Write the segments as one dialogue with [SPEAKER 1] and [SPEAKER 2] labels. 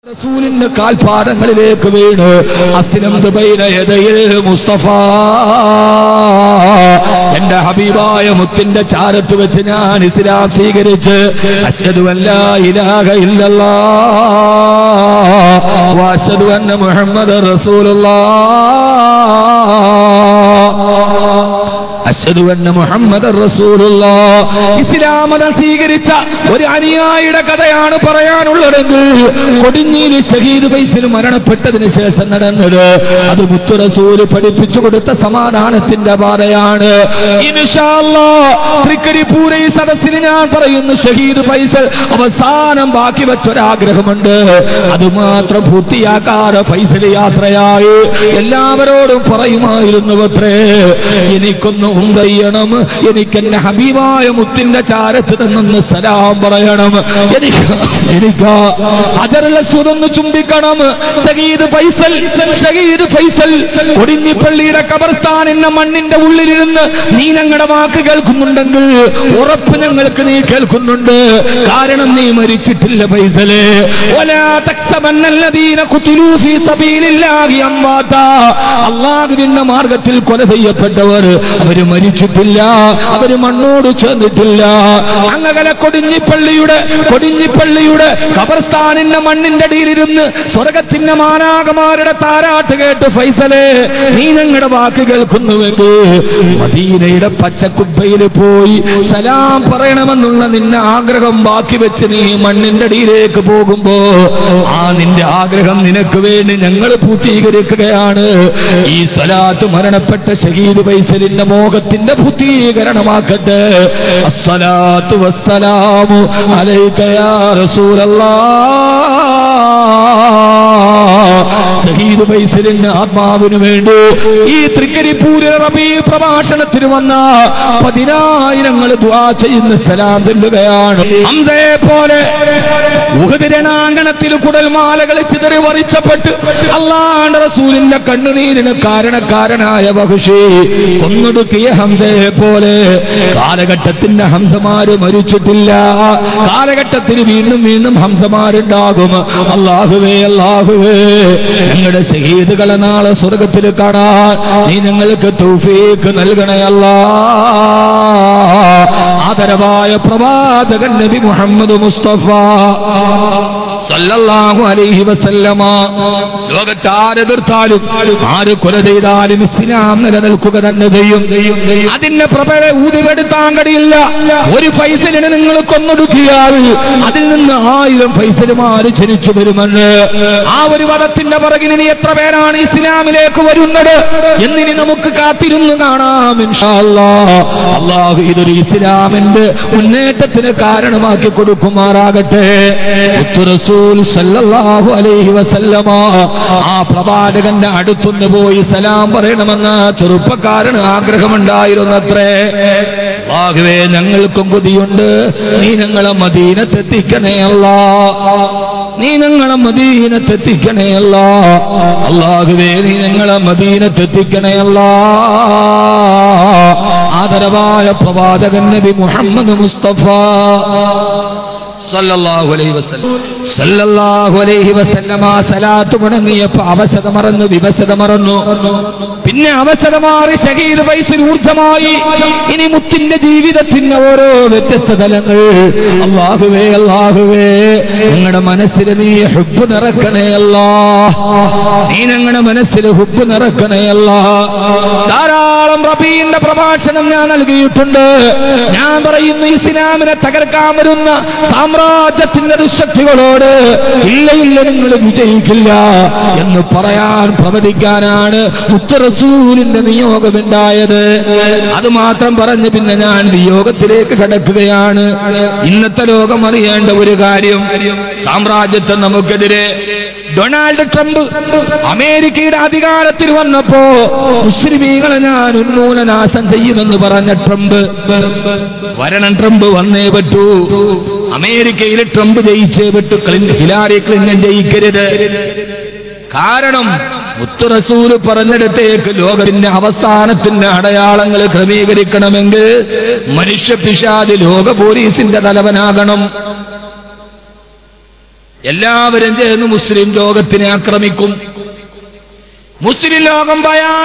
[SPEAKER 1] റസൂലിന്റെ കാൽപാദങ്ങളിലേക്ക് വീണ് അസ്ലംതു ബൈന യദയിൽ മുസ്തഫ, എന്റെ ഹബീബായ മുത്തിന്റെ ചാരത്ത് വെച്ച് ഞാൻ ഇസ്ലാം സ്വീകരിച്ച് അശ്ഹദു അല്ലാ ഇലാഹ ഇല്ലല്ലാഹ് വ അശ്ഹദു അന്ന മുഹമ്മദർ റസൂലുള്ളാഹ്, അശ്ഹദു അന്ന മുഹമ്മദർ റസൂലുള്ളാഹ്. ഇസ്ലാം മതം സ്വീകരിച്ച ഒരു അനുയായിയുടെ കഥയാണ് പറയാനുള്ളതെങ്കിൽ കൊടിഞ്ഞിയിൽ ഷഹീദ് ഫൈസൽ മരണപ്പെട്ടതിന് ശേഷം നടന്നത് അത് മുത്തു റസൂൽ പഠിപ്പിച്ചു കൊടുത്ത സമാധാനത്തിന്റെ പാതയാണ്. ഇൻഷാ അല്ലാഹ് തൃക്കരിപ്പൂർ ഈ സദസ്സിൽ ഞാൻ പറയുന്നു, ഷഹീദ് ഫൈസൽ അവസാനം ബാക്കി വെച്ചൊരാഗ്രഹമുണ്ട്, അതുമാത്രം പൂർത്തിയാക്കാതെ ഫൈസൽ യാത്രയായി. എല്ലാവരോടും പറയുമായിരുന്നു, അത്രേ എനിക്കൊന്ന് ഉംറയ്യണം, എനിക്കെന്നെ ഹബീബായ മുത്തിന്റെ ചാരത്ത് നിന്നൊന്ന് സലാം പറയണം, എനിക്ക് ഹജറുൽ അസ്വദ് ഒന്ന് ചുംബിക്കണം. ഷഹീദ് ഫൈസൽ കൊടിഞ്ഞിപ്പള്ളിയുടെ ഖബർസ്ഥാനിന്റെ മണ്ണിന്റെ ഉള്ളിലിരുന്ന് നീ ഞങ്ങളുടെ വാക്ക് കേൾക്കുന്നുണ്ടെങ്കിൽ ഉറപ്പ് ഞങ്ങൾക്ക് നീ കേൾക്കുന്നുണ്ട്, കാരണം നീ മരിച്ചിട്ടില്ല ഫൈസലേ. വലാ തക്സബന്നല്ലദീന ഖുതിലൂ ഫീ സബീലില്ലാഹി അംവാതാ, അല്ലാഹുവിന്റെ മാർഗ്ഗത്തിൽ കൊല ചെയ്യപ്പെട്ടവർ അവര് മരിച്ചിട്ടില്ല, അവര് മണ്ണോട് ചേർന്നിട്ടില്ല. അങ്ങനെ കൊടിഞ്ഞിപ്പള്ളിയുടെ ഖബർസ്ഥാനിന്റെ മണ്ണിന്റെ അടിയിലിരുന്ന് സ്വർഗത്തിന്റെ മാലാഖമാരുടെ താരാട്ട് കേട്ട് ഫൈസലേ നീ ഞങ്ങളുടെ വാക്ക് കേൾക്കുന്നുവെങ്കിൽ മദീനയുടെ പച്ചക്കുബ്ബയിൽ പോയി സലാം പറയണമെന്നുള്ള നിന്റെ ആഗ്രഹം ബാക്കി വെച്ച് നീ മണ്ണിന്റെ അടിയിലേക്ക് പോകുമ്പോ ആ നിന്റെ ആഗ്രഹം നിനക്ക് വേണ്ടി ഞങ്ങൾ പൂർത്തീകരിക്കുകയാണ്. ഈ സ്വലാത്ത് മരണപ്പെട്ട ഷഹീദ് ഫൈസലിന്റെ മോഹത്തിന്റെ പൂർത്തീകരണമാക്കട്ടെ. അസ്സലാത്തു വസ്സലാമു അലൈക യാ റസൂലല്ലാഹ്. ഷഹീദ് ഫൈസലിന്റെ ആത്മാവിന് വേണ്ടി ഈ തൃക്കരിപ്പൂരിൽ റബീഉ പ്രഭാഷണത്തിന് വന്ന 10,000 ദുആ ചെയ്യുന്ന സലാം ചൊല്ലുകയാണ്. ഹംസയെ പോലെ ഉഹദ് രണാങ്കണത്തിൽ കുടൽമാലകൾ ചിതറി വറിച്ചപ്പെട്ട് അല്ലാഹുവിന്റെ റസൂലിന്റെ കണ്ണുനീരിന് കാരണക്കാരനായ വഹ്ശി കൊന്നൊടുക്കിയ ഹംസയെ പോലെ കാലഘട്ടത്തിന്റെ ഹംസമാര് മരിച്ചിട്ടില്ല, കാലഘട്ടത്തിന് വീണ്ടും വീണ്ടും ഹംസമാരുണ്ടാകും. അല്ലാഹുവേ ഞങ്ങളുടെ ഷഹീദുകളെ നാളെ സ്വർഗത്തിൽ കാണാൻ നീ ഞങ്ങൾക്ക് തൗഫീഖ് നൽകണേ അല്ലാഹ്. ആദരവായ പ്രവാചകൻ നബി മുഹമ്മദ് മുസ്തഫ സല്ലല്ലാഹു അലൈഹി വസല്ലമ ലോകത്ത് ആരെതിർത്താലും ആര് കൊല ചെയ്താലും ഇസ്ലാം നിലനിൽക്കുക തന്നെ ചെയ്യും. അതിന്റെ പ്രഭയെ ഊതിവെടുത്താൻ കഴിയില്ല. ഒരു ഫൈസലിനെ നിങ്ങൾ കൊന്നൊടുക്കിയാൽ അതിൽ നിന്ന് 1000 ഫൈസലുമാര് ജനിച്ചു വരുമെന്ന്. ആ ഒരു വധത്തിന്റെ പുറകിൽ ഇനി എത്ര പേരാണ് ഇസ്ലാമിലേക്ക് വരുന്നത് എന്നിനി നമുക്ക് കാത്തിരുന്ന് കാണാം ഇൻഷാ അല്ലാഹ്. അല്ലാഹു ഇതൊരു ഇസ്ലാമിന്റെ മുന്നേറ്റത്തിന് കാരണമാക്കി കൊടുക്കുമാറാകട്ടെ. റസൂൽ സല്ലല്ലാഹു അലൈഹി വസല്ലമ ആ പ്രവാചകന്റെ അടുത്തുനിന്ന് പോയി സലാം പറയണമെന്ന് ചെറുപ്പക്കാരന് ആഗ്രഹമുണ്ടായിരുന്നത്രേ. അല്ലാഹുവേ ഞങ്ങൾക്കും കൊതിയുണ്ട്, നീ ഞങ്ങളെ മദീനത്തെത്തിക്കണേ അല്ലാഹ്, നീ ഞങ്ങളെ മദീനത്തെത്തിക്കണേ അല്ലാഹ്. അല്ലാഹുവേ നീ ഞങ്ങളെ മദീനത്തെത്തിക്കണേ അല്ലാഹ്. ആദരവായ പ്രവാചകൻ നബി മുഹമ്മദ് മുസ്തഫ സല്ലല്ലാഹു അലൈഹി വസല്ലമ സലാത്ത് മുടങ്ങിയപ്പോ അവശത മറന്നു, വിവശത മറന്നു. പിന്നെ അവശത മാറി ഷഹീദ് ഫൈസൽ ഊർജ്ജമായി. ഇനി മുത്തിന്റെ ജീവിതത്തിന്റെ ഓരോ വ്യത്യസ്ത തലങ്ങൾ. അല്ലാഹുവേ ഞങ്ങളുടെ മനസ്സിൽ നീ ഹുബ്ബ് നിറക്കണേ അല്ലാഹ്, നീ ഞങ്ങളുടെ മനസ്സിൽ ഹുബ്ബ് നിറക്കണേ അല്ലാഹ്. ധാരാളം റബീന്റെ പ്രഭാഷണം ഞാൻ നൽകിയിട്ടുണ്ട്. ഞാൻ പറയുന്നു, ഇസ്ലാമിനെ തകർക്കാൻ വരുന്ന സാമ്രാജ്യത്തിന്റെ ദുശക്തികളോട് ഇല്ല നിങ്ങൾ വിജയിക്കില്ല എന്ന് പറയാൻ പ്രവചിക്കാനാണ് മുത്ത് റസൂലിന്റെ നിയോഗമുണ്ടായത്. അത് മാത്രം പറഞ്ഞ് പിന്നെ ഞാൻ നിയോഗത്തിലേക്ക് കടക്കുകയാണ്. ഇന്നത്തെ ലോകം അറിയേണ്ട ഒരു കാര്യം, സാമ്രാജ്യത്വം നമുക്കെതിരെ ഡൊണാൾഡ് ട്രംപ് അമേരിക്കയുടെ അധികാരത്തിൽ വന്നപ്പോ മുസ്ലിമീങ്ങളെ ഞാൻ ഉന്മൂലനാശം ചെയ്യുമെന്ന് പറഞ്ഞ ട്രംപ് ട്രംപ് വന്നേ പറ്റൂ. അമേരിക്കയിൽ ട്രംപ് ജയിച്ചേ പറ്റൂ, ഹിലാരി ക്ലിന്റൺ ജയിക്കരുത്. കാരണം മുത്ത് റസൂൽ പറഞ്ഞിടത്തേക്ക് ലോകത്തിന്റെ അവസാനത്തിന്റെ അടയാളങ്ങൾ ക്രമീകരിക്കണമെങ്കിൽ മനുഷ്യ പിശാച് ലോക പോലീസിന്റെ തലവനാകണം. എല്ലാവരും ചേർന്ന് മുസ്ലിം ലോകത്തിനെ ആക്രമിക്കും. മുസ്ലിം ലോകം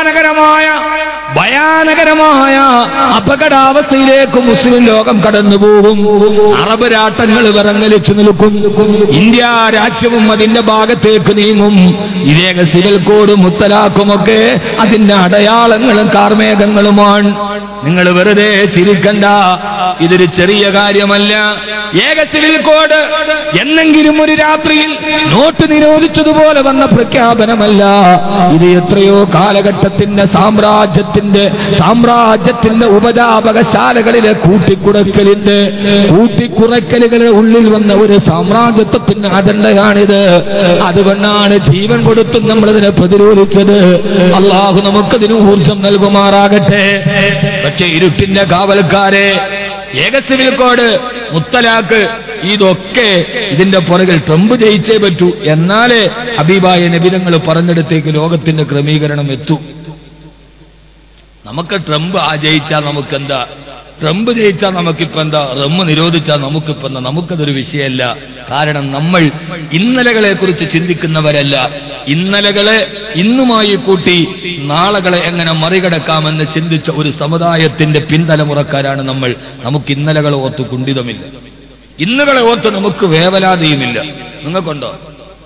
[SPEAKER 1] ഭയാനകരമായ അപകടാവസ്ഥയിലേക്ക് മുസ്ലിം ലോകം കടന്നുപോകും. അറബ് രാഷ്ട്രങ്ങൾ വിറങ്ങലിച്ചു നിൽക്കും. ഇന്ത്യ രാജ്യവും അതിന്റെ ഭാഗത്തേക്ക് നീങ്ങും. ഇതേക സിവിൽ കോഡും മുത്തലാഖുമൊക്കെ അതിന്റെ അടയാളങ്ങളും കാർമേഘങ്ങളുമാണ്. നിങ്ങൾ വെറുതെ ചിരിക്കണ്ട, ഇതൊരു ചെറിയ കാര്യമല്ല. ഏക സിവിൽ കോഡ് എന്നെങ്കിലും ഒരു രാത്രിയിൽ നോട്ട് നിരോധിച്ചതുപോലെ വന്ന പ്രഖ്യാപനമല്ല. ഇത് എത്രയോ കാലഘട്ടത്തിന്റെ സാമ്രാജ്യത്തിന്റെ ഉപജാപകശാലകളിലെ കൂട്ടിക്കുറയ്ക്കലുകളുടെ ഉള്ളിൽ വന്ന ഒരു സാമ്രാജ്യത്വത്തിന്റെ അജണ്ടയാണിത്. അതുകൊണ്ടാണ് ജീവൻ കൊടുത്തും നമ്മളിതിനെ പ്രതിരോധിച്ചത്. അള്ളാഹു നമുക്കതിന് ഊർജം നൽകുമാറാകട്ടെ. പക്ഷേ ഇരുട്ടിന്റെ കാവൽക്കാരെ, ഏക സിവിൽ കോഡ്, മുത്തലാഖ്, ഇതൊക്കെ ഇതിന്റെ പുറകിൽ ട്രംപ് ജയിച്ചേ പറ്റൂ. എന്നാലേ ഹബീബായ നബി തങ്ങൾ പറഞ്ഞിടത്തേക്ക് ലോകത്തിന്റെ ക്രമീകരണം എത്തൂ. നമുക്ക് ട്രംപ് ജയിച്ചാൽ നമുക്കെന്താ? ട്രംപ് ജയിച്ചാൽ നമുക്കിപ്പോ എന്താ? റമ്മ് നിരോധിച്ചാൽ നമുക്കിപ്പോ എന്താ? നമുക്കതൊരു വിഷയമല്ല. കാരണം നമ്മൾ ഇന്നലകളെ കുറിച്ച് ചിന്തിക്കുന്നവരല്ല. ഇന്നലകളെ ഇന്നുമായി കൂട്ടി നാളകളെ എങ്ങനെ മറികടക്കാമെന്ന് ചിന്തിച്ച ഒരു സമുദായത്തിന്റെ പിൻതലമുറക്കാരാണ് നമ്മൾ. നമുക്ക് ഇന്നലകളെ ഓർത്ത് കുണ്ഠിതമില്ല, ഇന്നുകളെ ഓർത്ത് നമുക്ക് വേവലാതിയുമില്ല. നിങ്ങൾക്കുണ്ടോ?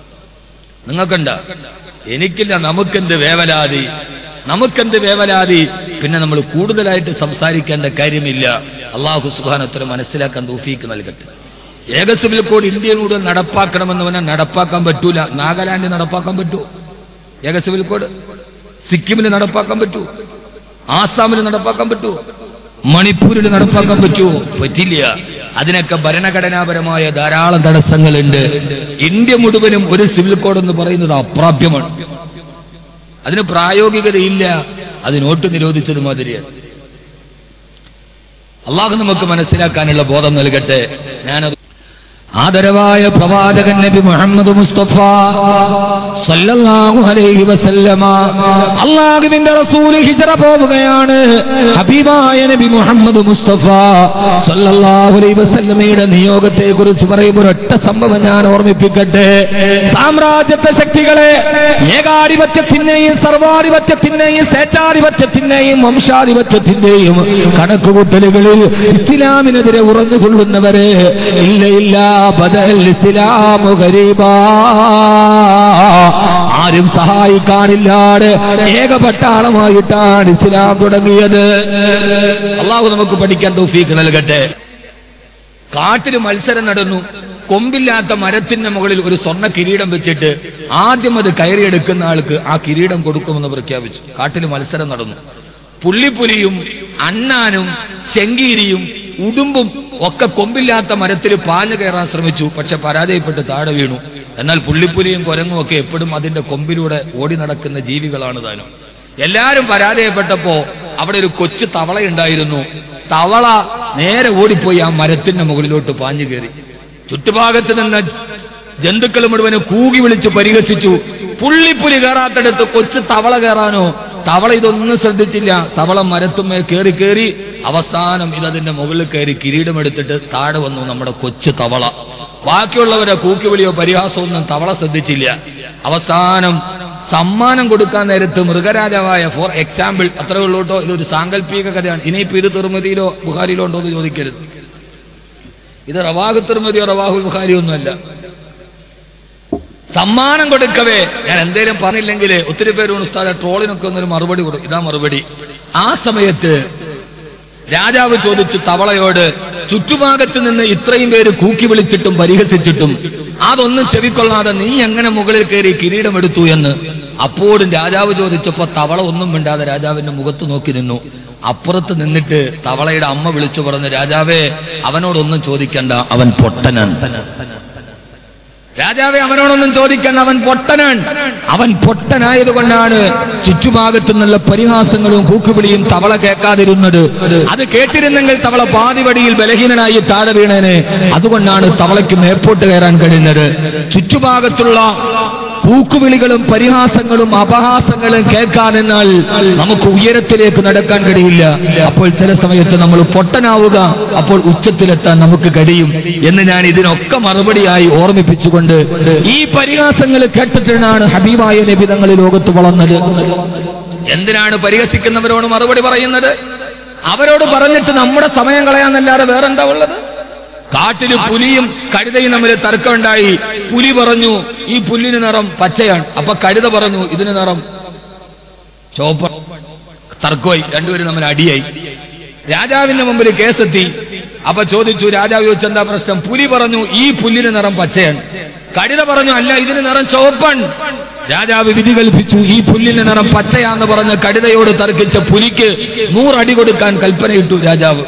[SPEAKER 1] എനിക്കില്ല. നമുക്കെന്ത് വേവലാതി? പിന്നെ നമ്മൾ കൂടുതലായിട്ട് സംസാരിക്കേണ്ട കാര്യമില്ല. അല്ലാഹു സുബ്ഹാനഹു വ തആല മനസ്സിലാക്കാൻ തൗഫീക്ക് നൽകട്ടെ. ഏക സിവിൽ കോഡ് ഇന്ത്യയിലൂടെ നടപ്പാക്കണമെന്ന് പറഞ്ഞാൽ നടപ്പാക്കാൻ പറ്റൂല. നാഗാലാൻഡിൽ നടപ്പാക്കാൻ പറ്റൂ ഏക സിവിൽ കോഡ്? സിക്കിമിൽ നടപ്പാക്കാൻ പറ്റൂ? ആസാമിൽ നടപ്പാക്കാൻ പറ്റൂ? മണിപ്പൂരിൽ നടപ്പാക്കാൻ പറ്റുമോ? പറ്റില്ല. അതിനൊക്കെ ഭരണഘടനാപരമായ ധാരാളം തടസ്സങ്ങളുണ്ട്. ഇന്ത്യ മുഴുവനും ഒരു സിവിൽ കോഡ് എന്ന് പറയുന്നത് അപ്രാപ്യമാണ്. അതിന് പ്രായോഗികതയില്ല. അത് നോട്ട് നിരോധിച്ചത് മാതിരിയാണ്. അള്ളാഹു നമുക്ക് മനസ്സിലാക്കാനുള്ള ബോധം നൽകട്ടെ. ഞാനത് ആദരവായ പ്രവാചകൻ നബി മുഹമ്മദ് മുസ്തഫ സല്ലല്ലാഹു അലൈഹി വസല്ലമ അല്ലാഹുവിന്റെ റസൂൽ ഹിജ്റ പോവുകയാണ്. ഹബീബായ നബി മുഹമ്മദ് മുസ്തഫ സല്ലല്ലാഹു അലൈഹി വസല്ലമയുടെ നിയോഗത്തെ കുറിച്ച് പറയുമ്പോൾ ഒറ്റ സംഭവം ഞാൻ ഓർമ്മിപ്പിക്കട്ടെ. സാമ്രാജ്യത്വ ശക്തികളെ ഏകാധിപത്യത്തിന്റെയും സർവാധിപത്യത്തിന്റെയും സ്വേച്ഛാധിപത്യത്തിന്റെയും വംശാധിപത്യത്തിന്റെയും കണക്കുകൂട്ടലുകളിൽ ഇസ്ലാമിനെതിരെ ഉറഞ്ഞുകൊള്ളുന്നവരെ ഇല്ല ആരും സഹായിക്കാനില്ലാതെ ഏകപട്ടാളമായിട്ടാണ് ഇസ്ലാം തുടങ്ങിയത്. അള്ളാഹു നമുക്ക് പഠിക്കാൻ തൗഫീഖ് നൽകട്ടെ. കാട്ടിൽ മത്സരം നടന്നു. കൊമ്പില്ലാത്ത മരത്തിന്റെ മുകളിൽ ഒരു സ്വർണ്ണ കിരീടം വെച്ചിട്ട് ആദ്യം അത് കയറിയെടുക്കുന്ന ആൾക്ക് ആ കിരീടം കൊടുക്കുമെന്ന് പ്രഖ്യാപിച്ചു. കാട്ടിൽ മത്സരം നടന്നു. പുള്ളിപ്പുലിയും അണ്ണാനും ചെങ്കീരിയും ഉടുമ്പും ഒക്കെ കൊമ്പില്ലാത്ത മരത്തിൽ പാഞ്ഞു കയറാൻ ശ്രമിച്ചു. പക്ഷെ പരാജയപ്പെട്ട് താഴെ വീണു. എന്നാൽ പുള്ളിപ്പുലിയും കുരങ്ങും ഒക്കെ എപ്പോഴും അതിന്റെ കൊമ്പിലൂടെ ഓടി നടക്കുന്ന ജീവികളാണ് താനും. എല്ലാവരും പരാജയപ്പെട്ടപ്പോ അവിടെ ഒരു കൊച്ചു തവളയുണ്ടായിരുന്നു. തവള നേരെ ഓടിപ്പോയി ആ മരത്തിന്റെ മുകളിലോട്ട് പാഞ്ഞു കയറി. ചുറ്റുഭാഗത്ത് നിന്ന് ജന്തുക്കൾ മുഴുവനും കൂകി വിളിച്ച് പരിഹസിച്ചു. പുള്ളിപ്പുലി കയറാത്തടുത്ത് കൊച്ചു തവള കയറാനോ? തവള ഇതൊന്നും ശ്രദ്ധിച്ചില്ല. തവള മരത്തുമേ കയറി അവസാനം ഇതതിന്റെ മുകളിൽ കയറി കിരീടമെടുത്തിട്ട് താഴെ വന്നു നമ്മുടെ കൊച്ചു തവള. ബാക്കിയുള്ളവരെ കൂക്കിവിളിയോ പരിഹാസമൊന്നും തവള ശ്രദ്ധിച്ചില്ല. അവസാനം സമ്മാനം കൊടുക്കാൻ നേരത്ത് മൃഗരാജാവായ, ഫോർ എക്സാമ്പിൾ അത്രേ ഉള്ളൂ കേട്ടോ, ഇതൊരു സാങ്കല്പിക കഥയാണ്. ഇനിയിപ്പോ ഇത് തിർമിദിയിലോ ബുഖാരിയിലോ ഉണ്ടോ എന്ന് ചോദിക്കരുത്. ഇത് റവാഹു തിർമിദിയോ റവാഹുൽ ബുഖാരിയോ ഒന്നുമല്ല. സമ്മാനം കൊടുക്കവേ ഞാൻ എന്തേലും പറഞ്ഞില്ലെങ്കിൽ ഒത്തിരി പേര് ഉസ്താദെ ട്രോളിനൊക്കെ ഒന്നൊരു മറുപടി കൊടുക്കും. ഇതാ മറുപടി. ആ സമയത്ത് രാജാവ് ചോദിച്ചു തവളയോട്, ചുറ്റുഭാഗത്ത് നിന്ന് ഇത്രയും പേര് കൂക്കി വിളിച്ചിട്ടും പരിഹസിച്ചിട്ടും അതൊന്നും ചെവിക്കൊള്ളാതെ നീ എങ്ങനെ മുകളിൽ കയറി കിരീടമെടുത്തു എന്ന്. അപ്പോഴും രാജാവ് ചോദിച്ചപ്പോ തവള ഒന്നും മിണ്ടാതെ രാജാവിന്റെ മുഖത്ത് നോക്കി നിന്നു. അപ്പുറത്ത് നിന്നിട്ട് തവളയുടെ അമ്മ വിളിച്ചു പറഞ്ഞു, രാജാവേ അവനോടൊന്നും ചോദിക്കണ്ട, അവൻ പൊട്ടനാണ്. രാജാവേ അവനോടൊന്നും ചോദിക്കണം, അവൻ പൊട്ടനാണ്. അവൻ പൊട്ടനായതുകൊണ്ടാണ് ചുറ്റുഭാഗത്തു നിന്നുള്ള പരിഹാസങ്ങളും കൂക്കുവിളിയും തവള കേൾക്കാതിരുന്നത്. അത് കേട്ടിരുന്നെങ്കിൽ തവള പാതിവടിയിൽ ബലഹീനനായി താഴെ വീണേനെ. അതുകൊണ്ടാണ് തവളയ്ക്ക് മേപ്പോട്ട് കയറാൻ കഴിയുന്നത്. ചുറ്റുഭാഗത്തുള്ള കൂക്കുവിളികളും പരിഹാസങ്ങളും അപഹാസങ്ങളും കേൾക്കാനെന്നാൽ നമുക്ക് ഉയരത്തിലേക്ക് നടക്കാൻ കഴിയില്ല. അപ്പോൾ ചില സമയത്ത് നമ്മൾ പൊട്ടനാവുക, അപ്പോൾ ഉച്ചത്തിലെത്താൻ നമുക്ക് കഴിയും എന്ന് ഞാൻ ഇതിനൊക്കെ മറുപടിയായി ഓർമ്മിപ്പിച്ചുകൊണ്ട് ഈ പരിഹാസങ്ങൾ കേട്ടിട്ടാണ് ഹബീബായ നബി തങ്ങൾ ലോകത്ത് വളർന്നത്. എന്തിനാണ് പരിഹസിക്കുന്നവരോട് മറുപടി പറയുന്നത്? അവരോട് പറഞ്ഞിട്ട് നമ്മുടെ സമയം കളയാന്നല്ലാതെ വേറെന്താ ഉള്ളത്? കാട്ടില് പുലിയും കഴുതയും തമ്മിൽ തർക്കമുണ്ടായി. പുലി പറഞ്ഞു ഈ പുല്ലിന് നിറം പച്ചയാണ്. അപ്പൊ കഴുത പറഞ്ഞു ഇതിന് നിറം ചോപ്പ. തർക്കമായി, രണ്ടുപേരും തമ്മിൽ അടിയായി. രാജാവിന്റെ മുമ്പിൽ കേസെത്തി. അപ്പൊ ചോദിച്ചു, രാജാവ് ചോദിച്ചെന്താ പ്രശ്നം? പുലി പറഞ്ഞു ഈ പുല്ലിന് നിറം പച്ചയാണ്. കഴുത പറഞ്ഞു അല്ല ഇതിന് നിറം ചുവപ്പാണ്. രാജാവ് വിധി കൽപ്പിച്ചു, ഈ പുല്ലിന് നിറം പച്ചയാന്ന് പറഞ്ഞ് കഴുതയോട് തർക്കിച്ച പുലിക്ക് 100 അടി കൊടുക്കാൻ കൽപ്പനയിട്ടു രാജാവ്.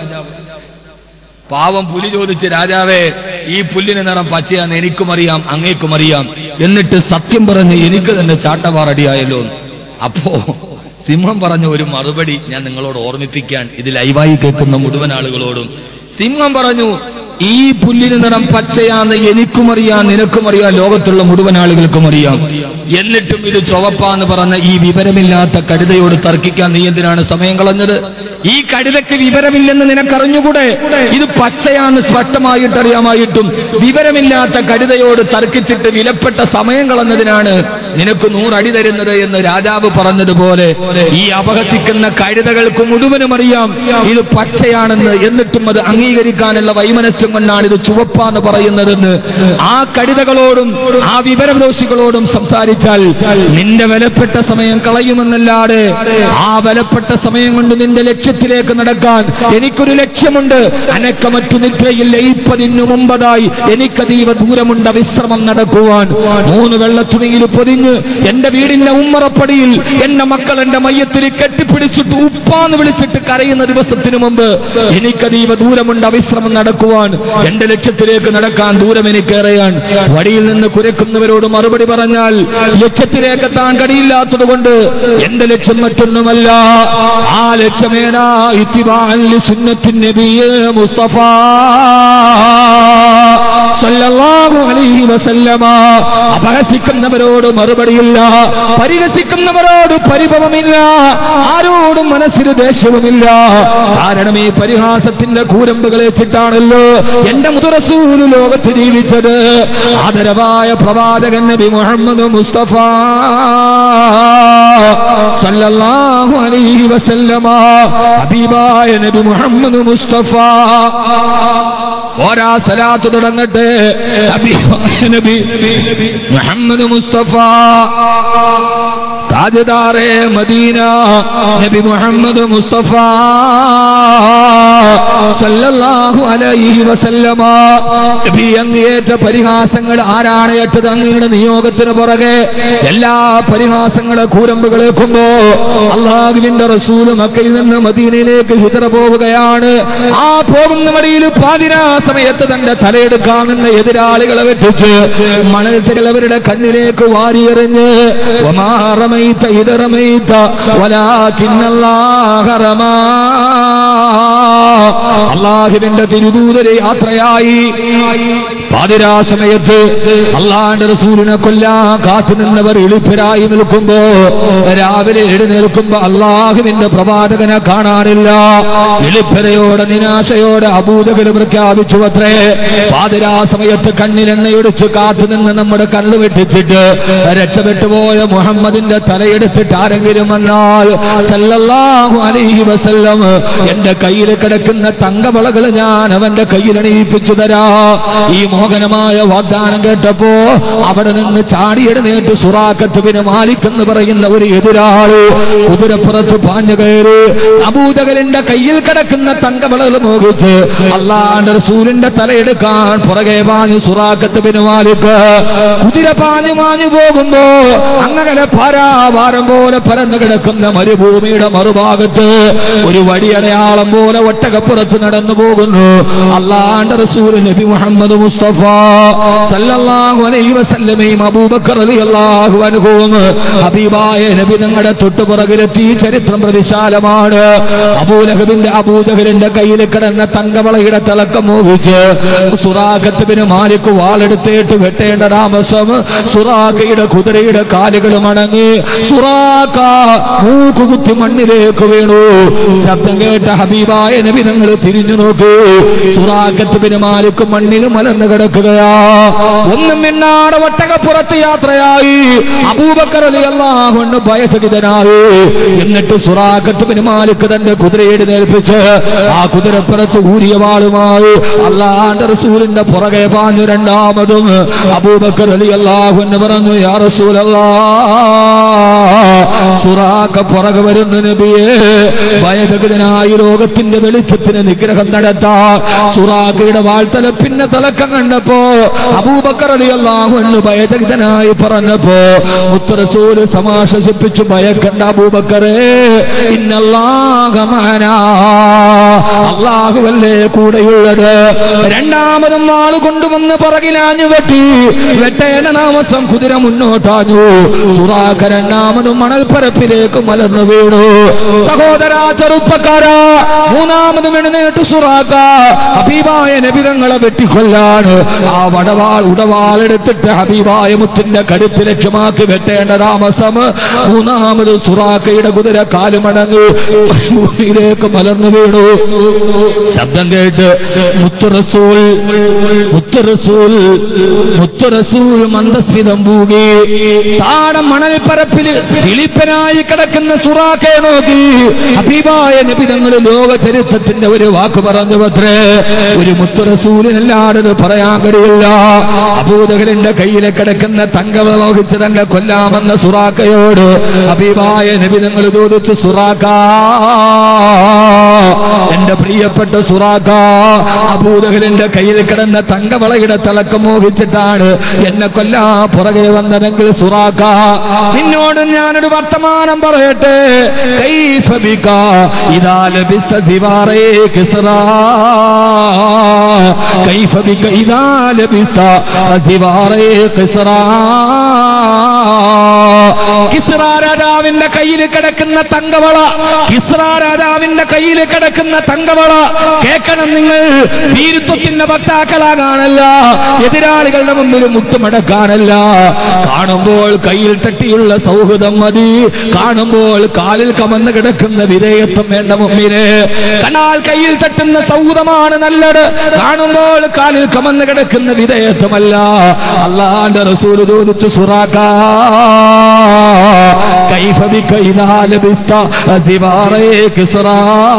[SPEAKER 1] പാവം പുലി ചോദിച്ച്, രാജാവേ ഈ പുല്ലിന് നിറം പച്ചയാന്ന് എനിക്കും അറിയാം അങ്ങേക്കും അറിയാം, എന്നിട്ട് സത്യം പറഞ്ഞ് എനിക്ക് തന്നെ ചാട്ടവാറടിയായല്ലോ. അപ്പോ സിംഹം പറഞ്ഞ ഒരു മറുപടി ഞാൻ നിങ്ങളോട് ഓർമ്മിപ്പിക്കാൻ, ഇത് ലൈവായി കേൾക്കുന്ന മുഴുവൻ ആളുകളോടും. സിംഹം പറഞ്ഞു ഈ പുല്ലിന് നിറം പച്ചയാന്ന് എനിക്കും അറിയാം നിനക്കും അറിയാം ലോകത്തുള്ള മുഴുവൻ ആളുകൾക്കും അറിയാം, എന്നിട്ടും ഇത് ചുവപ്പാന്ന് പറഞ്ഞ ഈ വിവരമില്ലാത്ത കഴുതയോട് തർക്കിക്കാൻ നീ എന്തിനാണ് സമയം കളഞ്ഞത്? ഈ കഴുതയ്ക്ക് വിവരമില്ലെന്ന് നിനക്കറിഞ്ഞുകൂടെ? ഇത് പച്ചയാന്ന് സ്പഷ്ടമായിട്ട് അറിയാമായിട്ടും വിവരമില്ലാത്ത കഴുതയോട് തർക്കിച്ചിട്ട് വിലപ്പെട്ട സമയം കളഞ്ഞതിനാണ് നിനക്ക് 100 അടി തരുന്നത് എന്ന് രാജാവ് പറഞ്ഞതുപോലെ ഈ അപഹസിക്കുന്ന കഴുതകൾക്ക് മുഴുവനും അറിയാം ഇത് പച്ചയാണെന്ന്, എന്നിട്ടും അത് അംഗീകരിക്കാനുള്ള വൈമനസ്യം കൊണ്ടാണ് ഇത് ചുവപ്പാന്ന് പറയുന്നതെന്ന് ആ കഴുതകളോടും ആ വിവരദോഷികളോടും സംസാരിച്ചാൽ നിന്റെ വിലപ്പെട്ട സമയം കളയുമെന്നല്ലാതെ ആ വിലപ്പെട്ട സമയം കൊണ്ട് നിന്റെ ലക്ഷ്യത്തിലേക്ക് നടക്കാൻ എനിക്കൊരു ലക്ഷ്യമുണ്ട്. അനക്കമറ്റു നിദ്രയിൽ ലയിപ്പതിനു മുമ്പതായി എനിക്കതീവ ദൂരമുണ്ട് വിശ്രമം നടക്കുവാൻ. 3 വെള്ളത്തുണിയിൽ പൊതിഞ്ഞ് എന്റെ വീടിന്റെ ഉമ്മറപ്പടിയിൽ എന്റെ മക്കൾ എന്റെ മയ്യത്തിൽ കെട്ടിപ്പിടിച്ചിട്ട് ഉപ്പാന്ന് വിളിച്ചിട്ട് കരയുന്ന ദിവസത്തിനു മുമ്പ് എനിക്കതീവ ദൂരമുണ്ട് വിശ്രമം നടക്കുവാൻ. എന്റെ ലക്ഷ്യത്തിലേക്ക് നടക്കാൻ ദൂരം എനിക്കേറെയാണ്. വഴിയിൽ നിന്ന് കുരക്കുന്നവരോട് മറുപടി പറഞ്ഞാൽ ലക്ഷ്യത്തിലേക്ക് എത്താൻ കഴിയില്ലാത്തത് കൊണ്ട് എന്റെ ലക്ഷ്യം മറ്റൊന്നുമല്ല. ആ ലക്ഷ്യമേനാ ഇത്തിബാഅൻ ലിസുന്നത്തിൻ നബിയ്യ മുസ്തഫ സല്ലല്ലാഹു അലൈഹി വസല്ലമ. അപഹസിക്കുന്നവരോട് മറുപടിയില്ല, പരിഹസിക്കുന്നവരോട് പരിഭവമില്ല, ആരോടും മനസ്സിൽ ദേഷ്യവുമില്ല. കാരണം ഈ പരിഹാസത്തിന്റെ കൂരമ്പുകളേറ്റിട്ടാണല്ലോ എന്റെ മുത്ത് റസൂൽ ലോകത്ത് ജീവിച്ചത്. ആദരവായ പ്രവാചകൻ നബി മുഹമ്മദ് മുസ്തഫ സല്ലല്ലാഹു അലൈഹി വസല്ലമ. ഹബീബായ നബി മുഹമ്മദ് മുസ്തഫ. ഓരാ സലാത്ത് തുടങ്ങട്ടെ. ഹബീബായ നബി മുഹമ്മദ് മുസ്തഫ താജ്ദാറെ മദീന നബി മുഹമ്മദ് മുസ്തഫ സല്ലല്ലാഹു അലൈഹി വസല്ലമ. നബി അങ്ങേറ്റ പരിഹാസങ്ങൾ ആരാണ് ഏറ്റത്? അങ്ങയുടെ നിയോഗത്തിന് പുറകെ എല്ലാ പരിഹാസങ്ങളെ കൂരമ്പുകളേക്കുമ്പോ അള്ളാഹുവിന്റെ റസൂൽ മക്കയിൽ നിന്ന് മദീനയിലേക്ക് ഹിജ്റ പോവുകയാണ്. ആ പോകുന്ന വഴിയിൽ പാതിരാ സമയത്ത് തന്റെ തലയെടുക്കാമെന്ന എതിരാളികളെ വെട്ടിച്ച് മണൽത്തകൾ അവരുടെ കണ്ണിലേക്ക് വാരിയെറിഞ്ഞ് വമാ റമൈത ഇദ റമൈത വലാകിന്നല്ലാഹ റമാ. അള്ളാഹുവിന്റെ തിരുദൂതരെ യാത്രയായി പാതിരാ സമയത്ത് അള്ളാഹുവിന്റെ റസൂലിനെ കൊല്ലാൻ കാത്തു നിന്നവർ എളിപ്പരായി നിൽക്കുമ്പോ രാവിലെ എഴുന്നേൽക്കുമ്പോ അള്ളാഹുവിന്റെ പ്രവാചകനെ കാണാനില്ല. എളിപ്പരയോടെ നിരാശയോടെ അബൂജഹൽ പ്രഖ്യാപിച്ചു അത്രേ. പാതിരാ സമയത്ത് കണ്ണിലെണ്ണയൊടിച്ച് കാത്തു നിന്ന് നമ്മുടെ കണ്ണ് വെട്ടിച്ചിട്ട് രക്ഷപ്പെട്ടുപോയ മുഹമ്മദിന്റെ തലയെടുത്തിട്ട് ആരെങ്കിലും വന്നാൽ സല്ലല്ലാഹു അലൈഹി വസല്ലം എന്റെ കയ്യിൽ കിടക്കുന്ന തങ്കവളകൾ ഞാൻ അവന്റെ കയ്യിൽ അണിയിപ്പിച്ചു തരാ. ഈ മോഹനമായ വാഗ്ദാനം കേട്ടപ്പോ അവിടെ നിന്ന് ചാടിയെടുന്നേറ്റ് സുറാഖത്ത് ബിൻ മാലിക് എന്ന് പറയുന്ന ഒരു എതിരാള് കുതിരപ്പുറത്ത് പാഞ്ഞു കയറി അബൂജഹലിന്റെ കയ്യിൽ കിടക്കുന്ന തങ്കവളകൾ മോഹിച്ച് അല്ലാഹുവിന്റെ റസൂലിന്റെ തലയെടുക്കാൻ പുറകെ പാഞ്ഞു സുറാഖത്ത് ബിൻ മാലിക്. കുതിര പാഞ്ഞു മാഞ്ഞു പോകുമ്പോ അങ്ങനെ പാരാവാരം പോലെ പരന്നു കിടക്കുന്ന മരുഭൂമിയുടെ മറുഭാഗത്ത് ഒരു വടിയടയാളം പോലെ ഒട്ടകപ്പുറത്ത് നടന്നു പോകുന്നു അല്ലാഹുവിന്റെ റസൂൽ നബി മുഹമ്മദ് മുസ്തഫ മുസ്തഫ സല്ലല്ലാഹു അലൈഹി വസല്ലമയും അബൂബക്കർ റളിയല്ലാഹു അൻഹുവും ഹബീബായ നബി തങ്ങളുടെ തൊട്ടുപുറകിലെത്തി. ചരിത്രം പ്രതിശാലമാണ്. അബൂജഹലിന്റെ കയ്യിൽ കിടന്ന തങ്കവളയുടെ തിളക്കം മോഹിച്ച് സുറാഖത്ത് ബിൻ മാലിക് വാളെടുത്തേട്ട് വെട്ടേണ്ട താമസം സുറാഖയുടെ കുതിരയുടെ കാലുകൾ മടങ്ങി. സുറാഖ മൂക്കുകുത്തി മണ്ണിലേക്ക് വീണു. ശബ്ദം കേട്ട ഹബീബായ നബി തങ്ങൾ തിരിഞ്ഞു നോക്കൂ. സുറാഖത്ത് ബിൻ മാലിക് മണ്ണിൽ മലർന്നു കിടക്കുകയാ. ഒന്നും മിന്നാടെ ഒട്ടകപ്പുറത്ത് യാത്രയായി. അബൂബക്കർ റളിയല്ലാഹു അൻഹു ഭയചകിതനായി. എന്നിട്ട് സുറാഖത്ത് ബിൻ മാലിക് തന്റെ കുതിരയെ എഴുന്നേൽപ്പിച്ച് ആ കുതിരപ്പുറത്ത് ഊരിയ വാളുമായി അല്ലാഹുവിന്റെ റസൂലിന്റെ പുറകെ പാഞ്ഞു. രണ്ടാമതും അബൂബക്കർ റളിയല്ലാഹു അൻഹു പറഞ്ഞു, യാ റസൂലല്ലാഹ്, സുറാഖ പുറകെ വരുന്നു നബിയേ. ഭയചകിതനായി ലോകത്തിന്റെ വെളിച്ചത്തിന് നിഗ്രഹം നടത്താൻ സുറാഖയുടെ വാൾത്തലപ്പിന്റെ തിളക്കം കണ്ടപ്പോ അബൂബക്കർ റളിയല്ലാഹു അൻഹു ഭയചകിതനായി പറഞ്ഞപ്പോ മുത്ത് റസൂൽ സമാശ്വസിപ്പിച്ചു, ഭയക്കണ്ട അബൂബക്കറേ, ഇന്നല്ലാഹ മഅനാ, അല്ലാഹുവല്ലേ കൂടെയുള്ളത്. രണ്ടാമതും വാള് കൊണ്ടുവന്ന് പുറകിലാഞ്ഞു വെട്ടി. വെട്ടേണ്ട താമസം കുതിര മുന്നോട്ടാഞ്ഞു. സുറാഖ രണ്ടാമതും മണൽപ്പരപ്പിലേക്ക് മലർന്നു വീണു. സഹോദരാ, ചെറുപ്പക്കാരാ, മൂന്നാമതും എഴുന്നേറ്റ് സുറാഖ ഹബീബായ നബി തങ്ങളെ വെട്ടിക്കൊല്ലാണ്. ആ ഉടവാളെടുത്തിട്ട് ഹബീബായ മുത്തിന്റെ കഴുത്ത് ലക്ഷ്യമാക്കി വെട്ടേണ്ട താമസം മൂന്നാമത് സുറാഖയുടെ കുതിര കാലുമടങ്ങി ഭൂമിയിലേക്ക് മലർന്നു വീണു. ശബ്ദം കേട്ട് മുത്തുറസൂൽ മന്ദസ്മിതം പൂകി. താഴെ മണൽപ്പരപ്പിൽ ഇളിപ്പനായി കിടക്കുന്ന സുറാഖയെ നോക്കി ഹബീബായ നബി തങ്ങൾ ലോക ചരിത്രത്തിന്റെ ഒരു വാക്ക് പറഞ്ഞു അത്രേ. ഒരു മുത്തുറസൂലിനല്ലാതെ പറയാൻ കഴിയില്ല. അബൂജഹലിന്റെ കയ്യിലെ കിടക്കുന്ന തങ്കവള മോഹിച്ച് തന്നെ കൊല്ലാമെന്ന സുറാഖയോട് ഹബീബായ നബി തങ്ങൾ ചോദിച്ചു, സുറാഖ, എന്റെ പ്രിയപ്പെട്ട സുറാഖ, അബൂജഹലിന്റെ കയ്യിൽ കിടന്ന തങ്കവളയുടെ തിളക്കം മോഹിച്ചിട്ടാണ് എന്നെ കൊല്ലാ പുറകെ വന്നതെങ്കിൽ സുറാഖ, നിന്നോട് ഞാനൊരു വർത്തമാനം പറയട്ടെ. കൈഫ ബിക ഇദാ ലബിസ്ത സിവാറേ കിസ്റാ, കൈഫ ബിക ഇദാ ലബിസ്ത സിവാറേ കിസ്റാ. കിസ്റാ രാജാവിന്റെ കയ്യിൽ കിടക്കുന്ന തങ്കവള, കിസ്റാ രാജാവിന്റെ കയ്യിൽ കിടക്കുന്ന തങ്കവള കേൾക്കണം നിങ്ങൾ. വീരത്വത്തിന്റെ വക്താക്കളാകാനല്ല, എതിരാളികളുടെ മുമ്പിൽ മുട്ടുമടക്കാനല്ല. കാണുമ്പോൾ കയ്യിൽ തട്ടിയുള്ള സൗഹൃദം മതി. കാണുമ്പോൾ കാലിൽ കമന്ന് കിടക്കുന്ന വിധേയത്വം വേണ്ട മുമ്പിന്. കണ്ടാൽ കയ്യിൽ തട്ടുന്ന സൗഹൃദമാണ് നല്ലത്. കാണുമ്പോൾ കാലിൽ കമന്ന് കിടക്കുന്ന വിധേയത്വമല്ല. അല്ലാഹുവിന്റെ റസൂൽ ചോദിച്ചു, സുറാഖ, കൈഫ ബിക ഇദാ ലബിസ്ത സിവാറേ കിസ്റാ.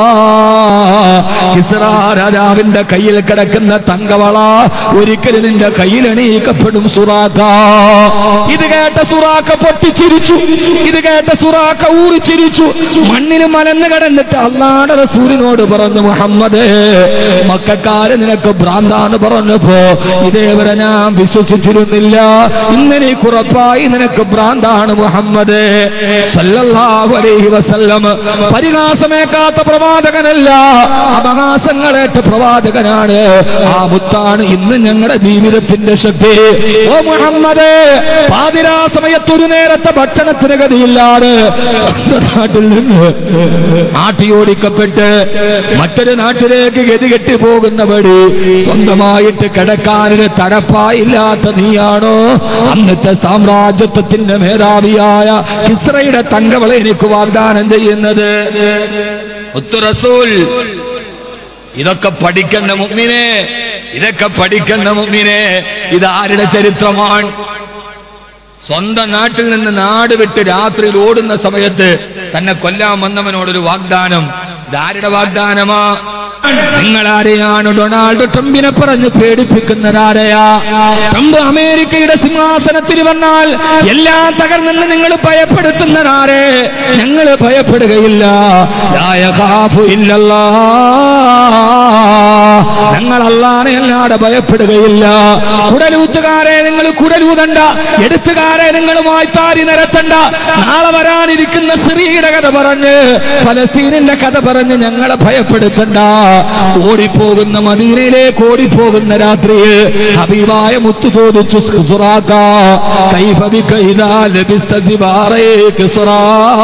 [SPEAKER 1] കിസ്റാ രാജാവിന്റെ കയ്യിൽ കിടക്കുന്ന തങ്കവള ഒരിക്കലും നിന്റെ കയ്യിൽ എണീക്കപ്പെടും സുറാഖ. ഇത് കേട്ട സുറാഖ പൊട്ടിച്ചിരിച്ചു. ഇത് കേട്ട സുറാഖ ഊറിച്ചിരിച്ചു. മണ്ണിന് മലന്ന് കിടന്നിട്ട് അല്ലാഹുവിന്റെ റസൂലിനോട് പറഞ്ഞു, മുഹമ്മദേ, മക്കക്കാര് നിനക്ക് ഭ്രാന്താന്ന് പറഞ്ഞപ്പോ ഇതേവരെ ഞാൻ വിശ്വസിച്ചിരുന്നില്ല. ഇന്നലെ കുറപ്പായി നിനക്ക് ഭ്രാന്താണ് മുഹമ്മദേ സല്ലല്ലാഹു അലൈഹി വസല്ലം. പരിഹാസമേക്കാത്ത പ്രവാചകനല്ല, അപഹാസങ്ങളേറ്റ പ്രവാചകനാണ്. ആ മുത്താണ് ഇന്ന് ഞങ്ങളുടെ ജീവിതത്തിന്റെ ശക്തി. ഓ മുഹമ്മദേ, പാതിരാ സമയത്തൊരു നേരത്തെ ഭക്ഷണത്തിന് ഗതിയില്ലാതെ നാട്ടിൽ നിന്ന് ആട്ടിയോടിക്കപ്പെട്ട് മറ്റൊരു നാട്ടിലേക്ക് ഗതികെട്ടി പോകുന്ന വഴി സ്വന്തമായിട്ട് കിടക്കാനൊരു തടപ്പായില്ലാത്ത നീയാണോ അന്നത്തെ സാമ്രാജ്യത്വത്തിന്റെ മേധാവിയായ കിസ്റയുടെ തങ്കവള എനിക്ക് വാഗ്ദാനം ചെയ്യുന്നത്? റസൂൽ, ഇതൊക്കെ പഠിക്കേണ്ട മുഅ്മിനേ, ഇതൊക്കെ പഠിക്കേണ്ട മുഅ്മിനേ. ഇതാരുടെ ചരിത്രമാണ്? സ്വന്തം നാട്ടിൽ നിന്ന് നാട് വിട്ട് രാത്രിയിൽ ഓടുന്ന സമയത്ത് തന്നെ കൊല്ലാൻ വന്നവനോടൊരു വാഗ്ദാനം. ഇതാരുടെ വാഗ്ദാനമാ? നിങ്ങളാരെയാണ് ഡൊണാൾഡ് ട്രംപിനെ പറഞ്ഞ് പേടിപ്പിക്കുന്നതാരെയാ? ട്രംപ് അമേരിക്കയുടെ സിംഹാസനത്തിൽ വന്നാൽ എല്ലാം തകർന്നെന്ന് നിങ്ങൾ ഭയപ്പെടുത്തുന്നതാരെ? ഞങ്ങൾ ഭയപ്പെടുകയില്ല. ലാ യഖാഫു ഇല്ലല്ലാഹ്. ഞങ്ങൾ അല്ലാഹനെ അല്ലാതെ ഭയപ്പെടുകയില്ല. കുടലൂത്തുകാരെ നിങ്ങൾ കുടലൂതണ്ട, എടുത്തുകാരെ നിങ്ങളുമായി താരി നിരത്തണ്ട. നാളെ വരാനിരിക്കുന്ന സിറിയയുടെ കഥ പറഞ്ഞ്, ഫലസ്തീനിന്റെ കഥ പറഞ്ഞ് ഞങ്ങളെ ഭയപ്പെടുത്തണ്ട. ഓടിപ്പോകുന്ന മദീനയിലേക്ക് ഓടിപ്പോകുന്ന രാത്രിയിൽ ഹബീബായ മുത്തു ചോദിച്ചു, സുറാഖ കൈഫ ബിക ഇദാ ലബിസ്ത സിബാറേ കിസ്റാ,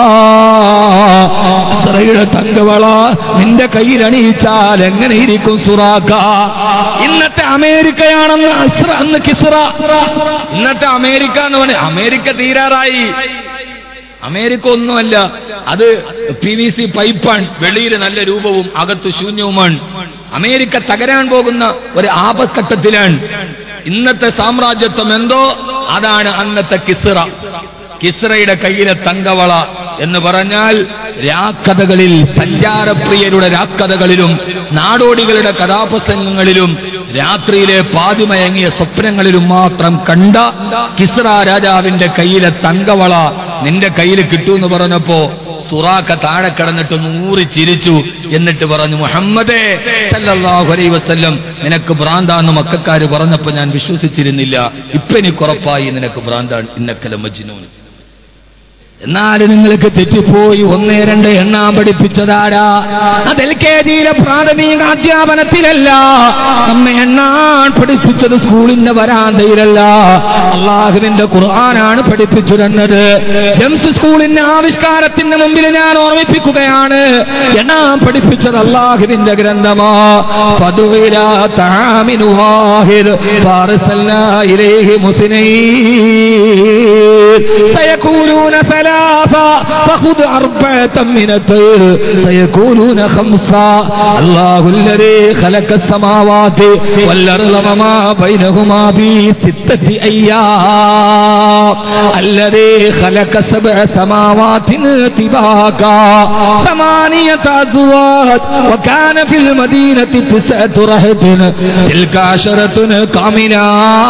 [SPEAKER 1] കിസ്റയുടെ തങ്കവള നിന്റെ കയ്യിൽ അണിയിച്ചാൽ എങ്ങനെയിരിക്കും സുറാഖ? ഇന്നത്തെ അമേരിക്കയാണെന്ന് അന്ന് കിസ്റ. ഇന്നത്തെ അമേരിക്ക എന്ന് പറഞ്ഞാൽ അമേരിക്ക തീരാറായി. അമേരിക്ക ഒന്നുമല്ല, അത് PVC പൈപ്പാണ്. വെളിയിൽ നല്ല രൂപവും അകത്ത് ശൂന്യവുമാണ്. അമേരിക്ക തകരാൻ പോകുന്ന ഒരു ആപത്ഘട്ടത്തിലാണ്. ഇന്നത്തെ സാമ്രാജ്യത്വം എന്തോ അതാണ് അന്നത്തെ കിസ്റ. കിസ്റയുടെ കയ്യിലെ തങ്കവള എന്ന് പറഞ്ഞാൽ രാക്കഥകളിൽ, സഞ്ചാരപ്രിയരുടെ രാക്കഥകളിലും നാടോടികളുടെ കഥാപ്രസംഗങ്ങളിലും രാത്രിയിലെ പാതിമയങ്ങിയ സ്വപ്നങ്ങളിലും മാത്രം കണ്ട കിസ്റ രാജാവിന്റെ കയ്യിലെ തങ്കവള നിന്റെ കയ്യിൽ കിട്ടുമെന്ന് പറഞ്ഞപ്പോ സുറാഖ താഴെ കിടന്നിട്ട് നൂറി ചിരിച്ചു. എന്നിട്ട് പറഞ്ഞു, മുഹമ്മദേ സല്ലല്ലാഹു അലൈഹി വസല്ലം നിനക്ക് ഭ്രാന്താന്ന് മക്കക്കാര് പറഞ്ഞപ്പോ ഞാൻ വിശ്വസിച്ചിരുന്നില്ല. ഇപ്പൊ എനിക്ക് ഉറപ്പായി നിനക്ക് ഭ്രാന്താണ്. ഇന്നക്കല മജ്നൂൻ. എന്നാൽ നിങ്ങൾക്ക് തെറ്റിപ്പോയി. 1, 2 എണ്ണാൻ പഠിപ്പിച്ചതാരാ? അത് LKGയിലെ പ്രാഥമിക അധ്യാപനത്തിലല്ല. നമ്മെ എണ്ണാൻ പഠിപ്പിച്ചത് സ്കൂളിന്റെ വരാന്തയിലല്ല, അള്ളാഹുവിന്റെ ഖുർആനാണ് പഠിപ്പിച്ചു തന്നത്. ജംസ് സ്കൂളിന്റെ ആവിഷ്കാരത്തിന്റെ മുമ്പിൽ ഞാൻ ഓർമ്മിപ്പിക്കുകയാണ്, എണ്ണാൻ പഠിപ്പിച്ചത് അള്ളാഹുവിന്റെ ഗ്രന്ഥമാ. ഫദുഇലാ തആമിൻ വാഹിദ് ഫഅർസൽനാ ഇലൈഹി മുസ്നൈൻ സയഖൂലൂന فخذ 4 من الطير سيكونون 5. الله الذي خلق السماوات والأرض وما بينهما في 6 أيام الذي خلق 7 سماوات طباقا 8 أزواج وكان في المدينة 9 رهط تلك 10 كاملة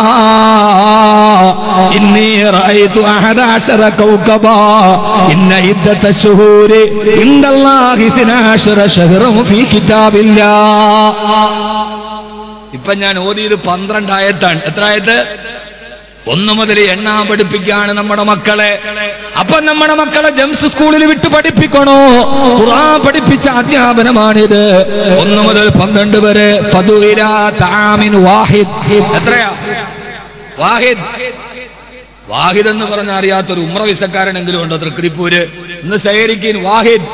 [SPEAKER 1] إني رأيت 11 كوكبا إن عدة الشهور عند الله 12 شهرا في كتاب الله. ഇപ്പൊ ഞാൻ ഓതിയത് 12 ആയത്താണ്. എത്ര ആയത്ത്? 1 മുതൽ എണ്ണാൻ പഠിപ്പിക്കുകയാണ് നമ്മുടെ മക്കളെ. അപ്പൊ നമ്മുടെ മക്കളെ ജംസ് സ്കൂളിൽ വിട്ട് പഠിപ്പിക്കണോ? ഖുർആൻ പഠിപ്പിച്ച അധ്യാപനമാണിത്. 1 മുതൽ 12 വരെ. ഫദുഇലാ തആമിൻ വാഹിദ്. എത്രയാ? വാഹിദ്. വാഹിദ് എന്ന് പറഞ്ഞ അറിയാത്തൊരു ഉംറ വിസക്കാരനെങ്കിലും ഉണ്ടോ തൃക്കരിപ്പൂര്? ഇന്ന് സഹകരിക്കാൻ വാഹിദ്.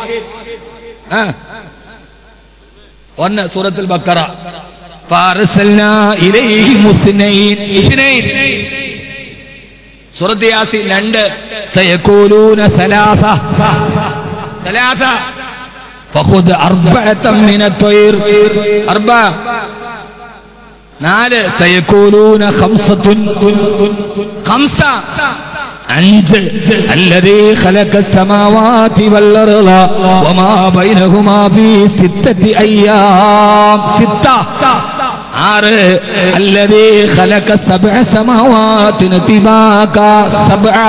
[SPEAKER 1] 1 സൂറത്തുൽ ബഖറ. ഫഅർസൽനാ ഇലൈഹി മുസ്നൈൻ. സൂറത്ത് യാസീൻ 2 സയഖൂലൂന സലാസ. ഫഖുദ് 4 മിന ത്വയ്ർ. 4 സയഖൂലൂന 5. 5 الذي خلق السماوات والأرض وما بينهما في 6 أيام. 6. 6 الذي خلق 7 سماوات طباقا. 7.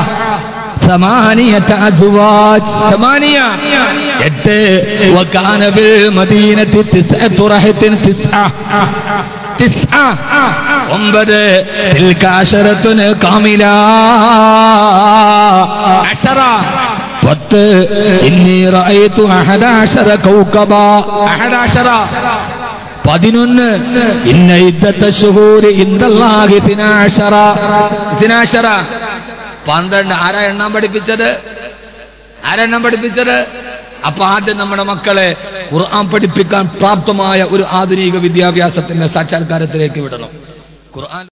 [SPEAKER 1] 8 أزواج. 8. 8 وكان بالمدينة 9 رهط. 9. 9 تلك 10 كاملة. 10 إني رأيت 11 كوكبا. 11. 11 إن عدة الشهور عند الله 12. 12 ആരാ എണ്ണാൻ പഠിപ്പിച്ചത്? അപ്പൊ ആദ്യം നമ്മുടെ മക്കളെ ഖുർആൻ പഠിപ്പിക്കാൻ പ്രാപ്തമായ ഒരു ആധുനിക വിദ്യാഭ്യാസത്തിന്റെ സാക്ഷാത്കാരത്തിലേക്ക് വിടണം. ഖുർആൻ